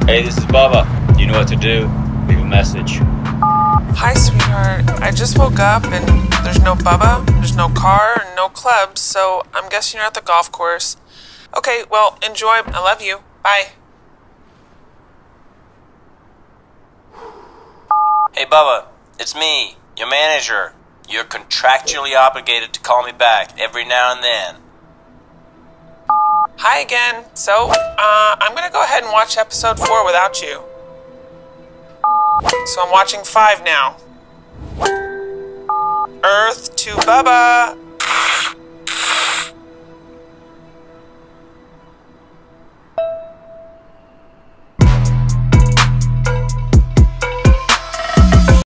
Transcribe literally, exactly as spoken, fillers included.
Hey, this is Bubba. You know what to do. Leave a message. Hi, sweetheart. I just woke up and there's no Bubba, there's no car, and no clubs, so I'm guessing you're at the golf course. Okay, well, enjoy. I love you. Bye. Hey, Bubba. It's me, your manager. You're contractually obligated to call me back every now and then. Hi again. So, uh, I'm gonna go ahead and watch episode four without you. So I'm watching five now. Earth to Bubba.